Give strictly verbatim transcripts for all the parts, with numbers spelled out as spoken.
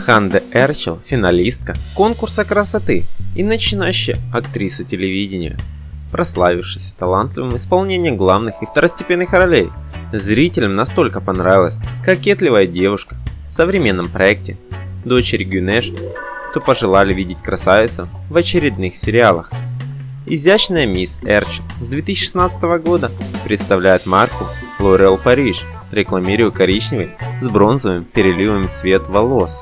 Ханде Эрчел – финалистка конкурса красоты и начинающая актриса телевидения, прославившаяся талантливым исполнением главных и второстепенных ролей. Зрителям настолько понравилась кокетливая девушка в современном проекте «Дочери Гюнеш», что пожелали видеть красавицу в очередных сериалах. Изящная мисс Эрчел с две тысячи шестнадцатого года представляет марку L'Oréal Paris, рекламируя коричневый с бронзовым переливами цвет волос.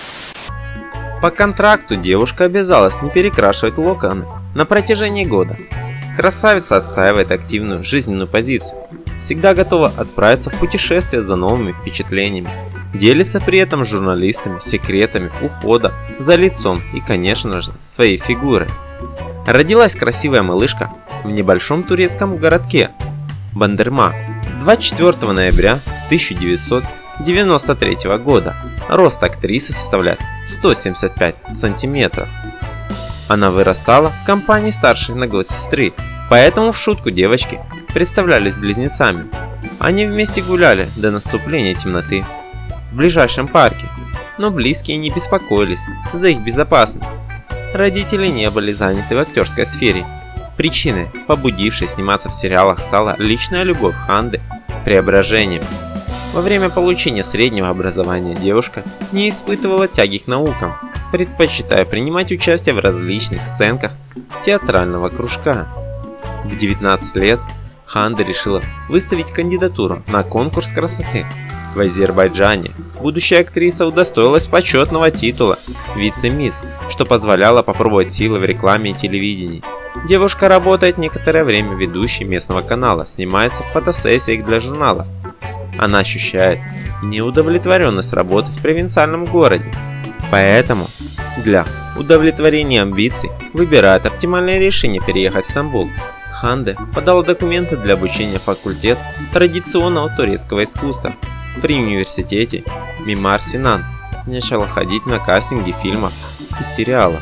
По контракту девушка обязалась не перекрашивать локоны на протяжении года. Красавица отстаивает активную жизненную позицию, всегда готова отправиться в путешествие за новыми впечатлениями, делится при этом с журналистами секретами ухода за лицом и, конечно же, своей фигурой. Родилась красивая малышка в небольшом турецком городке Бандерма двадцать четвёртого ноября тысяча девятьсот девяносто третьего года. Рост актрисы составляет сто семьдесят пять сантиметров. Она вырастала в компании старшей на год сестры, поэтому в шутку девочки представлялись близнецами. Они вместе гуляли до наступления темноты в ближайшем парке, но близкие не беспокоились за их безопасность. Родители не были заняты в актерской сфере. Причиной, побудившей сниматься в сериалах, стала личная любовь Ханды к преображениям. Во время получения среднего образования девушка не испытывала тяги к наукам, предпочитая принимать участие в различных сценках театрального кружка. В девятнадцать лет Ханда решила выставить кандидатуру на конкурс красоты в Азербайджане. Будущая актриса удостоилась почетного титула вице-мисс, что позволяло попробовать силы в рекламе и телевидении. Девушка работает некоторое время ведущей местного канала, снимается в фотосессиях для журнала. Она ощущает неудовлетворенность работы в провинциальном городе, поэтому для удовлетворения амбиций выбирает оптимальное решение переехать в Стамбул. Ханде подала документы для обучения в факультет традиционного турецкого искусства при университете Мимар Синан. Начала ходить на кастинги фильмов и сериалов.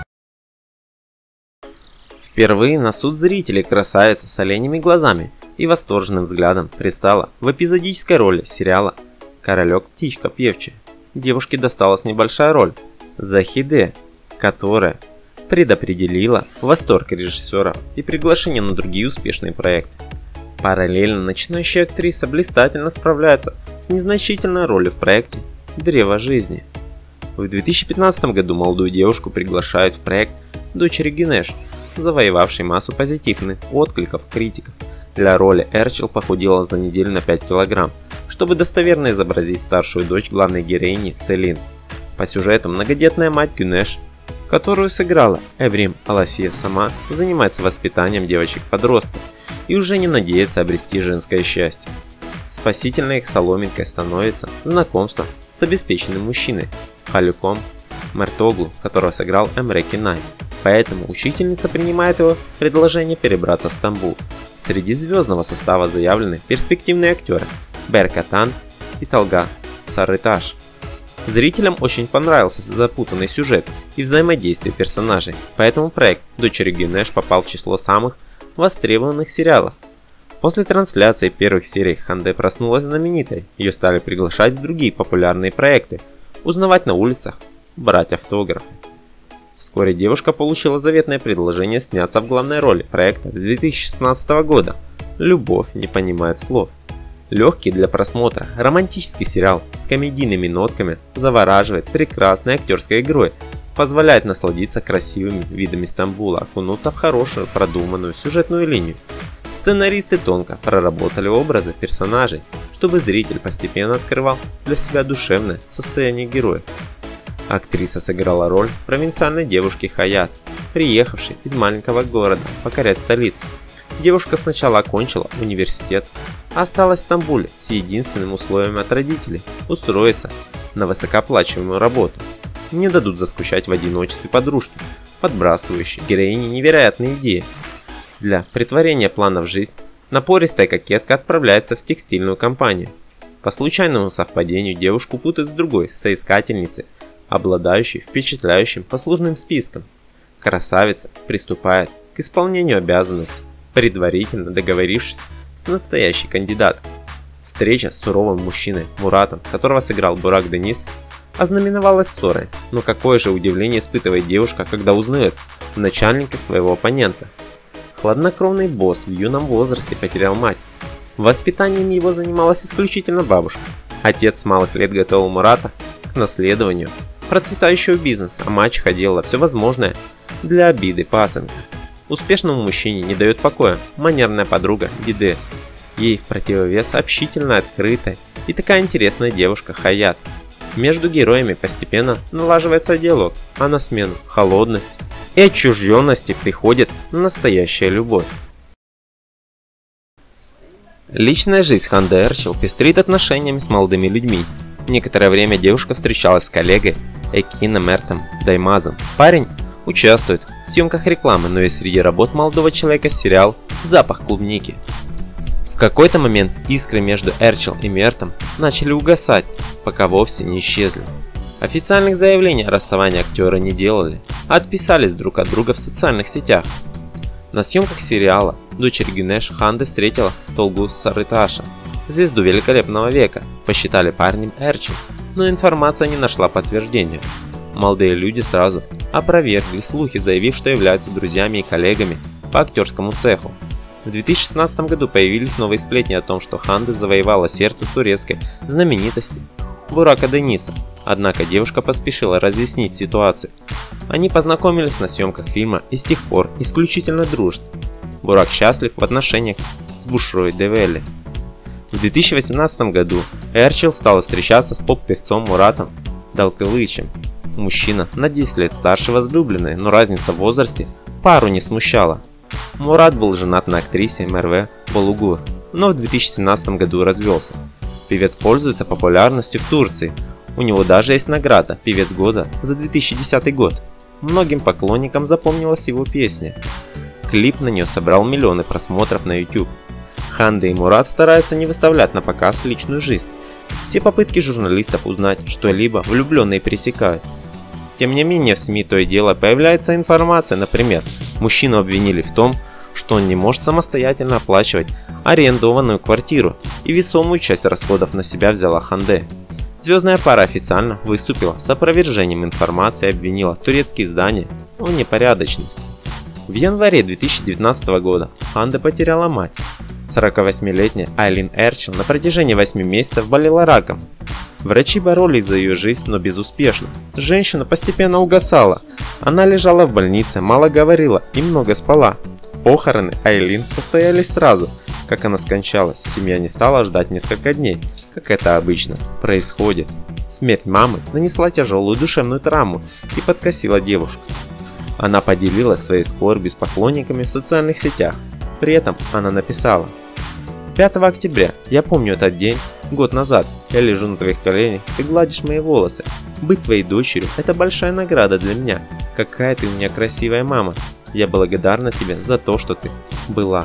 Впервые на суд зрителей красавица с оленями глазами и восторженным взглядом предстала в эпизодической роли сериала «Королек птичка певчая». Девушке досталась небольшая роль Захиде, которая предопределила восторг режиссера и приглашение на другие успешные проекты. Параллельно начинающая актриса блистательно справляется с незначительной ролью в проекте «Древо жизни». В две тысячи пятнадцатом году молодую девушку приглашают в проект «Дочери Гюнеш», завоевавший массу позитивных откликов критиков. Для роли Эрчел похудела за неделю на пять килограмм, чтобы достоверно изобразить старшую дочь главной героини Целин. По сюжету многодетная мать Гюнеш, которую сыграла Эврим Аласия, сама занимается воспитанием девочек-подростков и уже не надеется обрести женское счастье. Спасительной их соломинкой становится знакомство с обеспеченным мужчиной Халюком Мертоглу, которого сыграл Эмре Кинай. Поэтому учительница принимает его предложение перебраться в Стамбул. Среди звездного состава заявлены перспективные актеры Берк Atan и Талга Сарыташ. Зрителям очень понравился запутанный сюжет и взаимодействие персонажей, поэтому проект «Дочери Гюнеш» попал в число самых востребованных сериалов. После трансляции первых серий Ханде проснулась знаменитой, ее стали приглашать в другие популярные проекты, узнавать на улицах, брать автографы. Вскоре девушка получила заветное предложение сняться в главной роли проекта две тысячи шестнадцатого года «Любовь не понимает слов». Легкий для просмотра романтический сериал с комедийными нотками завораживает прекрасной актерской игрой, позволяет насладиться красивыми видами Стамбула, окунуться в хорошую продуманную сюжетную линию. Сценаристы тонко проработали образы персонажей, чтобы зритель постепенно открывал для себя душевное состояние героев. Актриса сыграла роль провинциальной девушки Хаят, приехавшей из маленького города покорять столицу. Девушка сначала окончила университет, а осталась в Стамбуле с единственным условием от родителей – устроиться на высокооплачиваемую работу. Не дадут заскучать в одиночестве подружки, подбрасывающие героине невероятные идеи. Для претворения плана в жизнь напористая кокетка отправляется в текстильную компанию. По случайному совпадению девушку путают с другой соискательницей, обладающей впечатляющим послужным списком. Красавица приступает к исполнению обязанностей, предварительно договорившись с настоящей кандидаткой. Встреча с суровым мужчиной Муратом, которого сыграл Бурак Денис, ознаменовалась ссорой, но какое же удивление испытывает девушка, когда узнает в начальнике своего оппонента. Хладнокровный босс в юном возрасте потерял мать. Воспитанием его занималась исключительно бабушка. Отец с малых лет готовил Мурата к наследованию процветающего бизнеса, а мачеха делала все возможное для обиды пасынка. Успешному мужчине не дает покоя манерная подруга Диде. Ей в противовес общительная, открытая и такая интересная девушка Хаят. Между героями постепенно налаживается диалог, а на смену холодности и отчужденности приходит настоящая любовь. Личная жизнь Ханды Эрчел пестрит отношениями с молодыми людьми. Некоторое время девушка встречалась с коллегой Экином Эртом Даймазом. Парень участвует в съемках рекламы, но и среди работ молодого человека сериал «Запах клубники». В какой-то момент искры между Эрчел и Мертом начали угасать, пока вовсе не исчезли. Официальных заявлений о расставании актеры не делали, а отписались друг от друга в социальных сетях. На съемках сериала дочерь Гюнеш Ханды встретила Толгу Сарыташа, звезду великолепного века, посчитали парнем Эрчел, но информация не нашла подтверждения. Молодые люди сразу опровергли слухи, заявив, что являются друзьями и коллегами по актерскому цеху. В две тысячи шестнадцатом году появились новые сплетни о том, что Ханды завоевала сердце турецкой знаменитости Бурака Дениса, однако девушка поспешила разъяснить ситуацию. Они познакомились на съемках фильма и с тех пор исключительно дружат. Бурак счастлив в отношениях с Бушрой Девелли. В две тысячи восемнадцатом году Эрчел стала встречаться с поп-певцом Муратом Далкылычем. Мужчина на десять лет старше возлюбленной, но разница в возрасте пару не смущала. Мурат был женат на актрисе Мерве Балугур, но в две тысячи семнадцатом году развелся. Певец пользуется популярностью в Турции. У него даже есть награда «Певец года» за две тысячи десятый год. Многим поклонникам запомнилась его песня. Клип на нее собрал миллионы просмотров на YouTube. Ханда и Мурат стараются не выставлять на показ личную жизнь. Все попытки журналистов узнать что-либо влюбленные пресекают. Тем не менее, в СМИ то и дело появляется информация, например, мужчину обвинили в том, что он не может самостоятельно оплачивать арендованную квартиру и весомую часть расходов на себя взяла Ханде. Звездная пара официально выступила с опровержением информации и обвинила турецкие издания в непорядочности. В январе две тысячи девятнадцатого года Ханде потеряла мать. сорокавосьмилетняя Айлин Эрчел на протяжении восьми месяцев болела раком. Врачи боролись за ее жизнь, но безуспешно. Женщина постепенно угасала. Она лежала в больнице, мало говорила и много спала. Похороны Айлин состоялись сразу, как она скончалась. Семья не стала ждать несколько дней, как это обычно происходит. Смерть мамы нанесла тяжелую душевную травму и подкосила девушку. Она поделилась своей скорбью с поклонниками в социальных сетях. При этом она написала: пятого октября, я помню этот день, год назад, я лежу на твоих коленях, ты гладишь мои волосы. Быть твоей дочерью – это большая награда для меня. Какая ты у меня красивая мама. Я благодарна тебе за то, что ты была.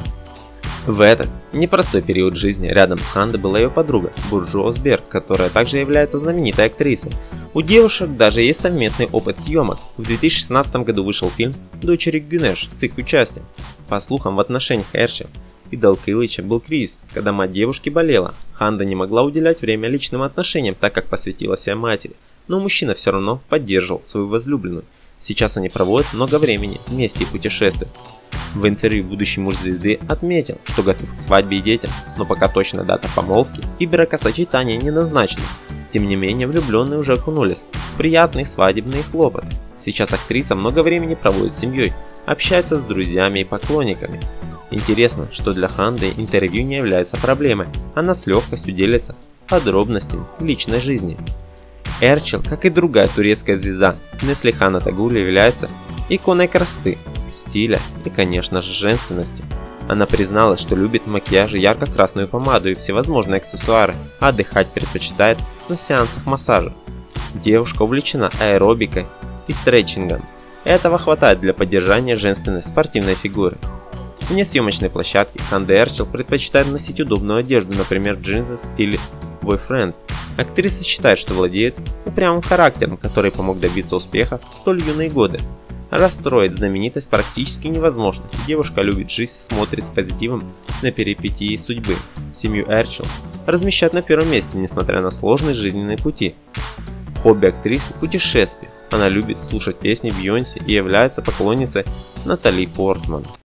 В этот непростой период жизни рядом с Хандой была ее подруга Буржу Озберг, которая также является знаменитой актрисой. У девушек даже есть совместный опыт съемок. В две тысячи шестнадцатом году вышел фильм «Дочери Гюнеш» с их участием. По слухам, в отношениях Эрчел и Далкылыча был кризис, когда мать девушки болела. Ханда не могла уделять время личным отношениям, так как посвятила себя матери, но мужчина все равно поддерживал свою возлюбленную. Сейчас они проводят много времени вместе и путешествуют. В интервью будущий муж звезды отметил, что готов к свадьбе и детям, но пока точная дата помолвки и бракосочетания не назначена. Тем не менее, влюбленные уже окунулись в приятные свадебные хлопоты. Сейчас актриса много времени проводит с семьей, общается с друзьями и поклонниками. Интересно, что для Ханды интервью не является проблемой, она с легкостью делится подробностями личной жизни. Эрчел, как и другая турецкая звезда, Неслихан Атагул, является иконой красоты, стиля и, конечно же, женственности. Она призналась, что любит макияж и ярко-красную помаду и всевозможные аксессуары, а отдыхать предпочитает на сеансах массажа. Девушка увлечена аэробикой и стретчингом. Этого хватает для поддержания женственной спортивной фигуры. Вне съемочной площадки Ханда Эрчел предпочитает носить удобную одежду, например, джинсы в стиле бойфренд. Актриса считает, что владеет упрямым характером, который помог добиться успеха в столь юные годы. Расстроить знаменитость практически невозможно. Девушка любит жизнь и смотрит с позитивом на перипетии судьбы. Семью Эрчел размещают на первом месте, несмотря на сложные жизненные пути. Хобби актрисы – путешествия. Она любит слушать песни Бейонсе и является поклонницей Натали Портман.